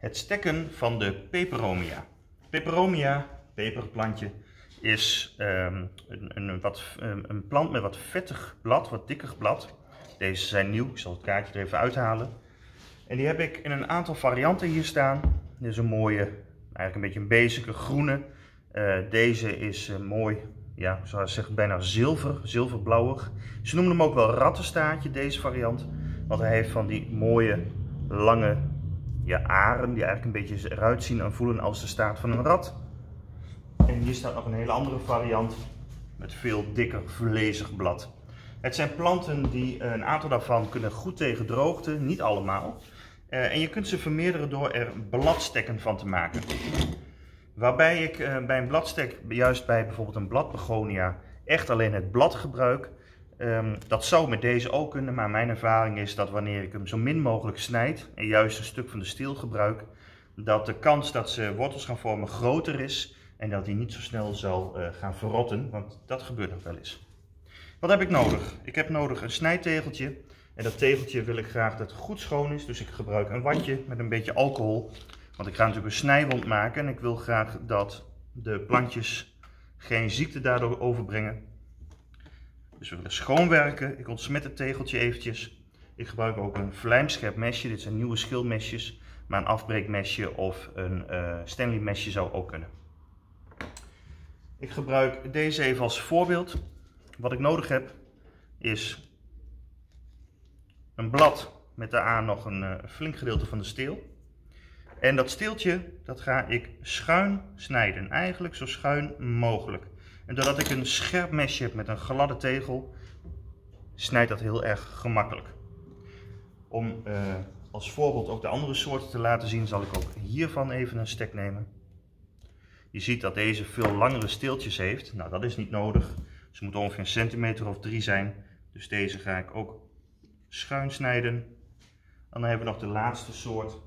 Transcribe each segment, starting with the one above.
Het stekken van de peperomia. Peperomia, peperplantje, is een plant met wat vettig blad, wat dikker blad. Deze zijn nieuw, ik zal het kaartje er even uithalen. En die heb ik in een aantal varianten hier staan. Dit is een mooie, eigenlijk een beetje een basic groene. Deze is mooi, ja, zoals zeggen, bijna zilverblauwig. Ze noemen hem ook wel rattenstaartje, deze variant. Want hij heeft van die mooie, lange aren die eigenlijk een beetje eruit zien en voelen als de staart van een rat. En hier staat nog een hele andere variant met veel dikker, vlezig blad. Het zijn planten die, een aantal daarvan kunnen goed tegen droogte, niet allemaal. En je kunt ze vermeerderen door er bladstekken van te maken. Waarbij ik bij een bladstek, juist bij bijvoorbeeld een bladbegonia, echt alleen het blad gebruik. Dat zou met deze ook kunnen, maar mijn ervaring is dat wanneer ik hem zo min mogelijk snijd en juist een stuk van de steel gebruik, dat de kans dat ze wortels gaan vormen groter is en dat die niet zo snel zal gaan verrotten, want dat gebeurt nog wel eens. Wat heb ik nodig? Ik heb nodig een snijtegeltje en dat tegeltje wil ik graag dat het goed schoon is, dus ik gebruik een watje met een beetje alcohol, want ik ga natuurlijk een snijwond maken en ik wil graag dat de plantjes geen ziekte daardoor overbrengen. Dus we willen schoonwerken. Ik ontsmet het tegeltje eventjes. Ik gebruik ook een vlijmscherp mesje. Dit zijn nieuwe schilmesjes. Maar een afbreekmesje of een Stanley mesje zou ook kunnen. Ik gebruik deze even als voorbeeld. Wat ik nodig heb is een blad met daaraan nog een flink gedeelte van de steel. En dat steeltje dat ga ik schuin snijden. Eigenlijk zo schuin mogelijk. En doordat ik een scherp mesje heb met een gladde tegel, snijdt dat heel erg gemakkelijk. Om als voorbeeld ook de andere soorten te laten zien, zal ik ook hiervan even een stek nemen. Je ziet dat deze veel langere steeltjes heeft. Nou, dat is niet nodig. Ze moeten ongeveer een centimeter of 3 zijn. Dus deze ga ik ook schuin snijden. En dan hebben we nog de laatste soort.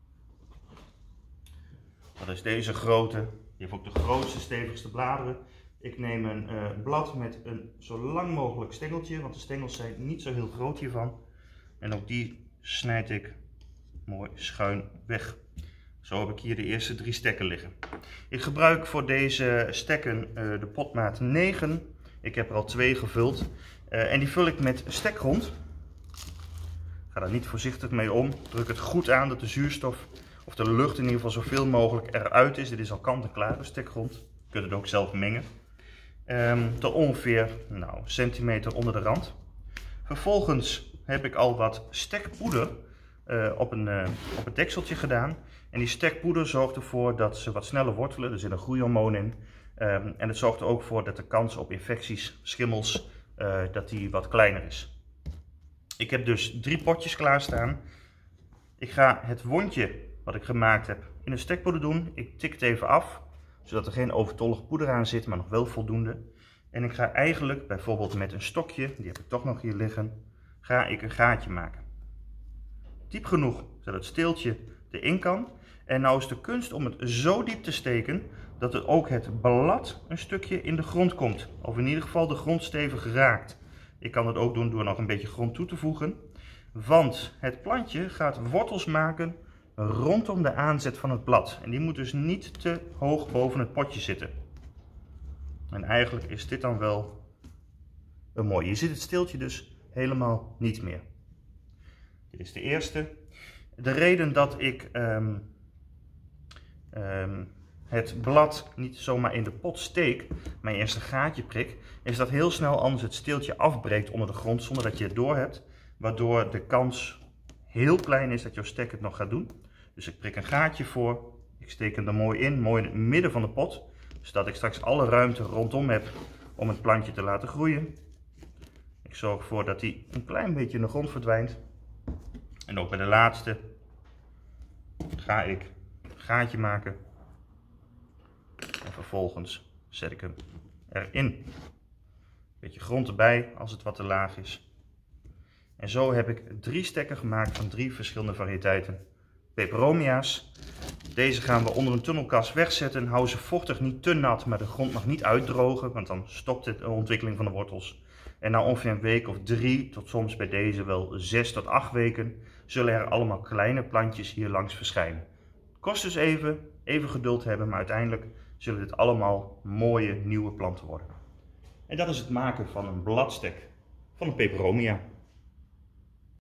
Dat is deze grote. Die heeft ook de grootste, stevigste bladeren. Ik neem een blad met een zo lang mogelijk stengeltje, want de stengels zijn niet zo heel groot hiervan. En ook die snijd ik mooi schuin weg. Zo heb ik hier de eerste 3 stekken liggen. Ik gebruik voor deze stekken de potmaat 9. Ik heb er al 2 gevuld. En die vul ik met stekgrond. Ga daar niet voorzichtig mee om. Druk het goed aan dat de zuurstof of de lucht in ieder geval zoveel mogelijk eruit is. Dit is al kant-en-klaar, de stekgrond. Je kunt het ook zelf mengen. Tot ongeveer een centimeter onder de rand. Vervolgens heb ik al wat stekpoeder op het dekseltje gedaan. En die stekpoeder zorgt ervoor dat ze wat sneller wortelen. Er zit een groeihormoon in. En het zorgt er ook voor dat de kans op infecties, schimmels, dat die wat kleiner is. Ik heb dus 3 potjes klaarstaan. Ik ga het wondje wat ik gemaakt heb in de stekpoeder doen. Ik tik het even af, zodat er geen overtollig poeder aan zit, maar nog wel voldoende. En ik ga eigenlijk, bijvoorbeeld met een stokje, die heb ik toch nog hier liggen, ga ik een gaatje maken. Diep genoeg, zodat het steeltje erin kan. En nou is de kunst om het zo diep te steken, dat er ook het blad een stukje in de grond komt. Of in ieder geval de grond stevig raakt. Ik kan het ook doen door nog een beetje grond toe te voegen. Want het plantje gaat wortels maken rondom de aanzet van het blad. En die moet dus niet te hoog boven het potje zitten. En eigenlijk is dit dan wel een mooie. Je ziet het steeltje dus helemaal niet meer. Dit is de eerste. De reden dat ik het blad niet zomaar in de pot steek, maar eerst een gaatje prik, is dat heel snel anders het steeltje afbreekt onder de grond zonder dat je het door hebt. Waardoor de kans heel klein is dat jouw stek het nog gaat doen. Dus ik prik een gaatje voor, ik steek hem er mooi in het midden van de pot. Zodat ik straks alle ruimte rondom heb om het plantje te laten groeien. Ik zorg ervoor dat hij een klein beetje in de grond verdwijnt. En ook bij de laatste ga ik een gaatje maken. En vervolgens zet ik hem erin. Beetje grond erbij als het wat te laag is. En zo heb ik 3 stekken gemaakt van 3 verschillende variëteiten peperomia's. Deze gaan we onder een tunnelkas wegzetten. Hou ze vochtig, niet te nat, maar de grond mag niet uitdrogen, want dan stopt de ontwikkeling van de wortels. En na ongeveer een week of 3, tot soms bij deze wel 6 tot 8 weken, zullen er allemaal kleine plantjes hier langs verschijnen. Kost dus even geduld hebben, maar uiteindelijk zullen dit allemaal mooie nieuwe planten worden. En dat is het maken van een bladstek van een peperomia.